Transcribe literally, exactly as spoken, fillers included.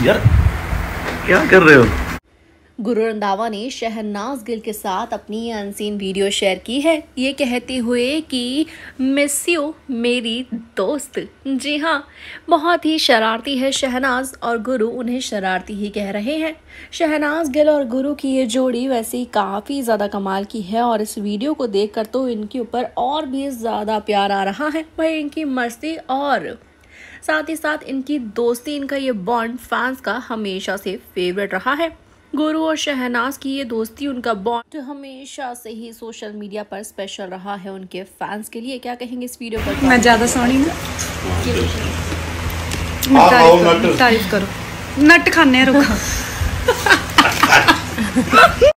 यार क्या कर रहे हो? गुरु रंधावा ने शहनाज गिल के साथ अपनी अनसीन वीडियो शेयर की है, ये कहते हुए कि मिस यू मेरी दोस्त। जी हाँ, बहुत ही शरारती है शहनाज और गुरु उन्हें शरारती ही कह रहे हैं। शहनाज गिल और गुरु की ये जोड़ी वैसे ही काफ़ी ज़्यादा कमाल की है और इस वीडियो को देखकर तो इनके ऊपर और भी ज़्यादा प्यार आ रहा है। वही इनकी मस्ती और साथ ही साथ इनकी दोस्ती, इनका ये बॉन्ड फैंस का हमेशा से फेवरेट रहा है। गुरु और शहनाज की ये दोस्ती, उनका बॉन्ड हमेशा से ही सोशल मीडिया पर स्पेशल रहा है उनके फैंस के लिए। क्या कहेंगे इस वीडियो पर? मैं ज़्यादा सोनी हूँ, तारीफ करो, तारीफ करो। नट खाने रुका